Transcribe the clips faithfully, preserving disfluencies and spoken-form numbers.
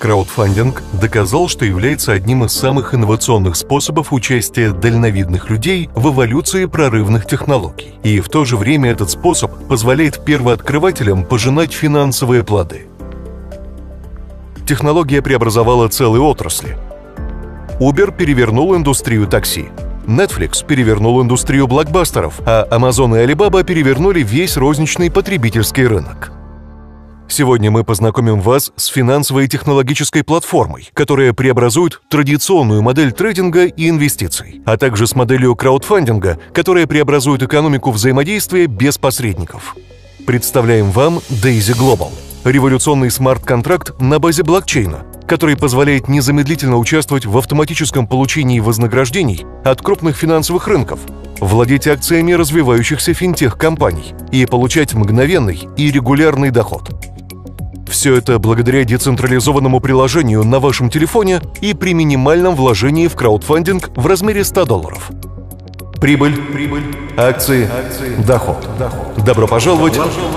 Краудфандинг доказал, что является одним из самых инновационных способов участия дальновидных людей в эволюции прорывных технологий. И в то же время этот способ позволяет первооткрывателям пожинать финансовые плоды. Технология преобразовала целые отрасли. Uber перевернул индустрию такси. Netflix перевернул индустрию блокбастеров, а Amazon и Alibaba перевернули весь розничный потребительский рынок. Сегодня мы познакомим вас с финансовой и технологической платформой, которая преобразует традиционную модель трейдинга и инвестиций, а также с моделью краудфандинга, которая преобразует экономику взаимодействия без посредников. Представляем вам Daisy Global – революционный смарт-контракт на базе блокчейна, который позволяет незамедлительно участвовать в автоматическом получении вознаграждений от крупных финансовых рынков, владеть акциями развивающихся финтех-компаний и получать мгновенный и регулярный доход. Все это благодаря децентрализованному приложению на вашем телефоне и при минимальном вложении в краудфандинг в размере ста долларов. Прибыль, прибыль, акции, акции, доход. доход. Добро пожаловать.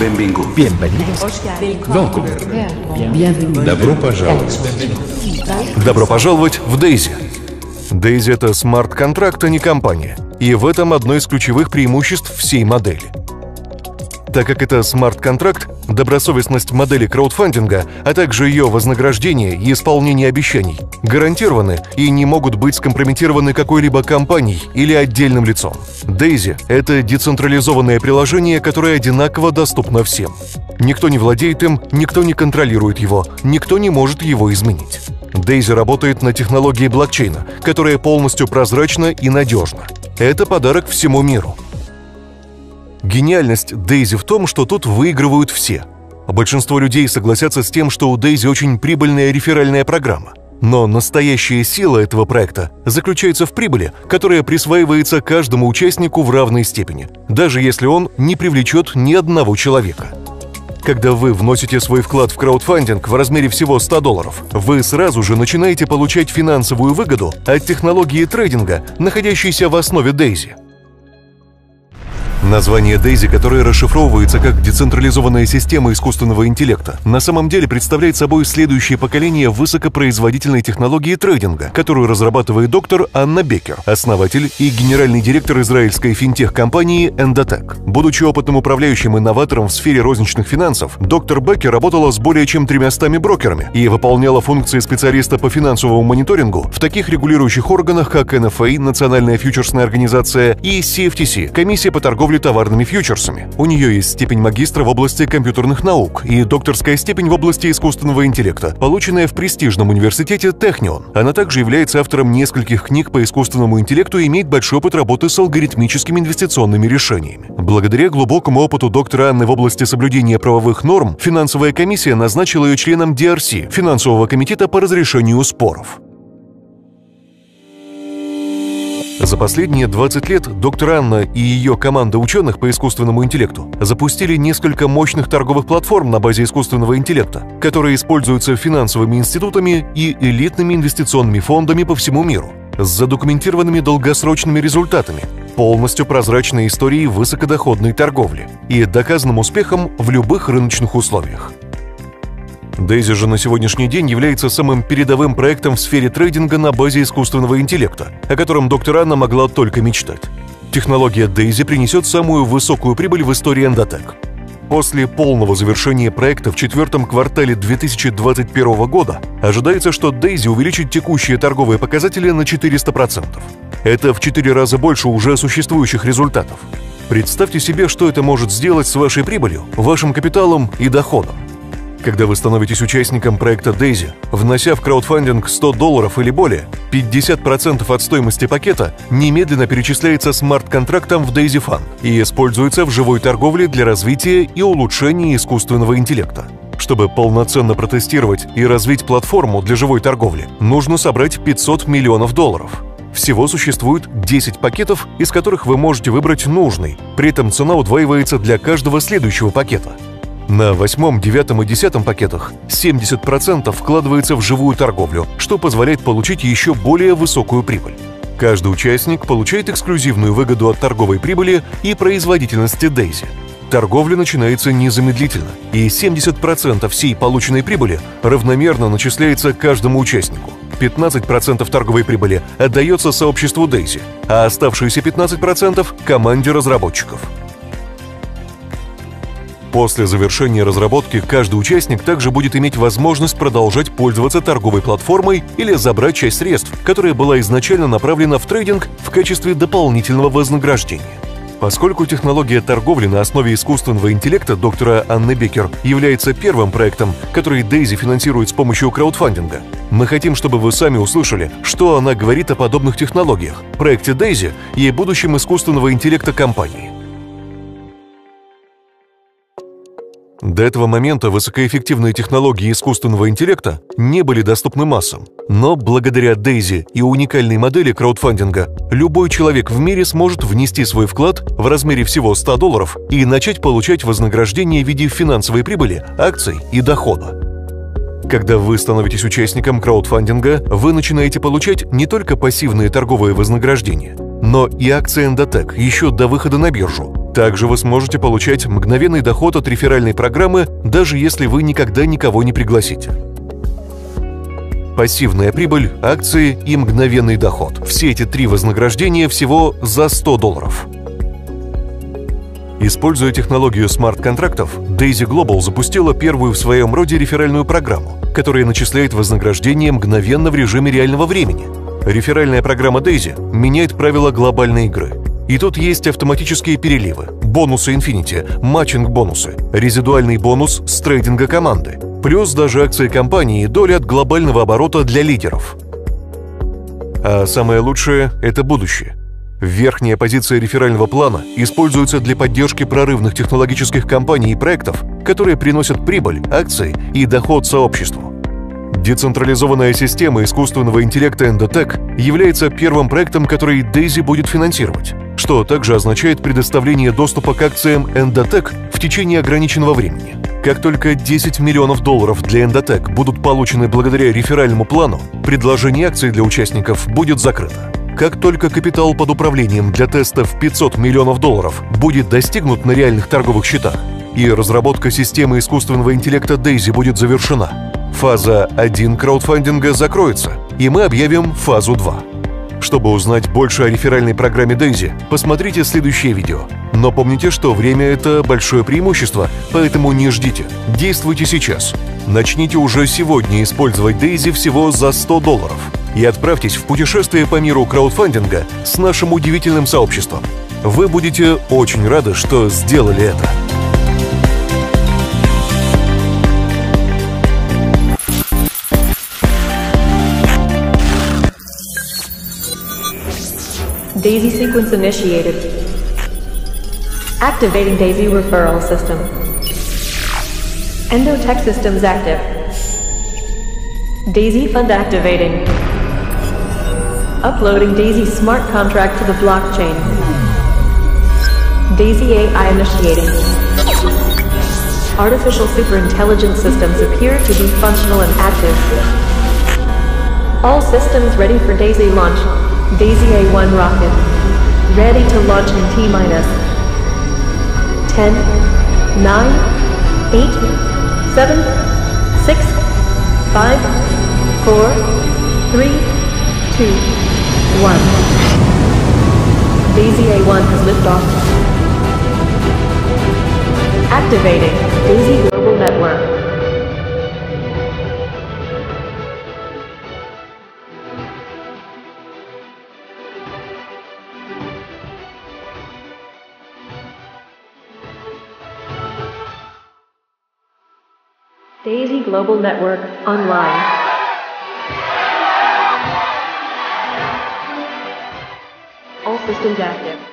Добро пожаловать. Добро пожаловать в Daisy. Daisy — это смарт-контракт, а не компания. И в этом одно из ключевых преимуществ всей модели. Так как это смарт-контракт, добросовестность модели краудфандинга, а также ее вознаграждение и исполнение обещаний гарантированы и не могут быть скомпрометированы какой-либо компанией или отдельным лицом. Daisy — это децентрализованное приложение, которое одинаково доступно всем. Никто не владеет им, никто не контролирует его, никто не может его изменить. Daisy работает на технологии блокчейна, которая полностью прозрачна и надежна. Это подарок всему миру. Гениальность Daisy в том, что тут выигрывают все. Большинство людей согласятся с тем, что у Daisy очень прибыльная реферальная программа. Но настоящая сила этого проекта заключается в прибыли, которая присваивается каждому участнику в равной степени, даже если он не привлечет ни одного человека. Когда вы вносите свой вклад в краудфандинг в размере всего ста долларов, вы сразу же начинаете получать финансовую выгоду от технологии трейдинга, находящейся в основе Daisy. Название Daisy, которое расшифровывается как «децентрализованная система искусственного интеллекта», на самом деле представляет собой следующее поколение высокопроизводительной технологии трейдинга, которую разрабатывает доктор Анна Беккер, основатель и генеральный директор израильской финтех-компании Endotech. Будучи опытным управляющим инноватором в сфере розничных финансов, доктор Беккер работала с более чем тремястами брокерами и выполняла функции специалиста по финансовому мониторингу в таких регулирующих органах, как эн эф эй, Национальная фьючерсная организация, и си эф ти си, Комиссия по торговле товарными фьючерсами. У нее есть степень магистра в области компьютерных наук и докторская степень в области искусственного интеллекта, полученная в престижном университете Технион. Она также является автором нескольких книг по искусственному интеллекту и имеет большой опыт работы с алгоритмическими инвестиционными решениями. Благодаря глубокому опыту доктора Анны в области соблюдения правовых норм, финансовая комиссия назначила ее членом ди ар си, финансового комитета по разрешению споров. За последние двадцать лет доктор Анна и ее команда ученых по искусственному интеллекту запустили несколько мощных торговых платформ на базе искусственного интеллекта, которые используются финансовыми институтами и элитными инвестиционными фондами по всему миру, с задокументированными долгосрочными результатами, полностью прозрачной историей высокодоходной торговли и доказанным успехом в любых рыночных условиях. Daisy же на сегодняшний день является самым передовым проектом в сфере трейдинга на базе искусственного интеллекта, о котором доктор Анна могла только мечтать. Технология Daisy принесет самую высокую прибыль в истории Endotech. После полного завершения проекта в четвертом квартале две тысячи двадцать первого года ожидается, что Daisy увеличит текущие торговые показатели на четыреста процентов. Это в четыре раза больше уже существующих результатов. Представьте себе, что это может сделать с вашей прибылью, вашим капиталом и доходом. Когда вы становитесь участником проекта Daisy, внося в краудфандинг сто долларов или более, пятьдесят процентов от стоимости пакета немедленно перечисляется смарт-контрактом в Daisy Fund и используется в живой торговле для развития и улучшения искусственного интеллекта. Чтобы полноценно протестировать и развить платформу для живой торговли, нужно собрать пятьсот миллионов долларов. Всего существует десять пакетов, из которых вы можете выбрать нужный, при этом цена удваивается для каждого следующего пакета. На восьмом, девятом и десятом пакетах семьдесят процентов вкладывается в живую торговлю, что позволяет получить еще более высокую прибыль. Каждый участник получает эксклюзивную выгоду от торговой прибыли и производительности Daisy. торговля начинается незамедлительно, и семьдесят процентов всей полученной прибыли равномерно начисляется каждому участнику. пятнадцать процентов торговой прибыли отдается сообществу Daisy, а оставшиеся пятнадцать процентов – команде разработчиков. После завершения разработки каждый участник также будет иметь возможность продолжать пользоваться торговой платформой или забрать часть средств, которая была изначально направлена в трейдинг в качестве дополнительного вознаграждения. Поскольку технология торговли на основе искусственного интеллекта доктора Анны Беккер является первым проектом, который Daisy финансирует с помощью краудфандинга, мы хотим, чтобы вы сами услышали, что она говорит о подобных технологиях, проекте Daisy и будущем искусственного интеллекта компании. До этого момента высокоэффективные технологии искусственного интеллекта не были доступны массам, но благодаря Daisy и уникальной модели краудфандинга любой человек в мире сможет внести свой вклад в размере всего ста долларов и начать получать вознаграждение в виде финансовой прибыли, акций и дохода. Когда вы становитесь участником краудфандинга, вы начинаете получать не только пассивные торговые вознаграждения, но и акции Endotech еще до выхода на биржу. Также вы сможете получать мгновенный доход от реферальной программы, даже если вы никогда никого не пригласите. Пассивная прибыль, акции и мгновенный доход. Все эти три вознаграждения всего за сто долларов. Используя технологию смарт-контрактов, Daisy Global запустила первую в своем роде реферальную программу, которая начисляет вознаграждение мгновенно в режиме реального времени. Реферальная программа Daisy меняет правила глобальной игры. И тут есть автоматические переливы, бонусы Infinity, матчинг-бонусы, резидуальный бонус с трейдинга команды, плюс даже акции компании и доля от глобального оборота для лидеров. А самое лучшее – это будущее. Верхняя позиция реферального плана используется для поддержки прорывных технологических компаний и проектов, которые приносят прибыль, акции и доход сообществу. Децентрализованная система искусственного интеллекта Endotech является первым проектом, который Daisy будет финансировать, что также означает предоставление доступа к акциям Endotech в течение ограниченного времени. Как только десять миллионов долларов для Endotech будут получены благодаря реферальному плану, предложение акций для участников будет закрыто. Как только капитал под управлением для теста в пятьсот миллионов долларов будет достигнут на реальных торговых счетах и разработка системы искусственного интеллекта Daisy будет завершена, фаза один краудфандинга закроется, и мы объявим фазу два. Чтобы узнать больше о реферальной программе Daisy, посмотрите следующее видео. Но помните, что время – это большое преимущество, поэтому не ждите. Действуйте сейчас. Начните уже сегодня использовать Daisy всего за сто долларов и отправьтесь в путешествие по миру краудфандинга с нашим удивительным сообществом. Вы будете очень рады, что сделали это. Daisy sequence initiated. Activating Daisy referral system. Endotech systems active. Daisy fund activating. Uploading Daisy smart contract to the blockchain. Daisy A I initiating. Artificial superintelligence systems appear to be functional and active. All systems ready for Daisy launch. Daisy A one rocket, ready to launch in T-minus ten, nine, eight, seven, six, five, four, three, two, one. Daisy A one has liftoff. Activating Daisy Global Network. Daisy Global Network, online. All systems active.